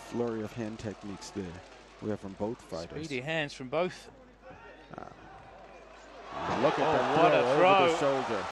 flurry of hand techniques there. We have from both fighters. Speedy hands from both. Look at that what a throw throw. over the shoulder.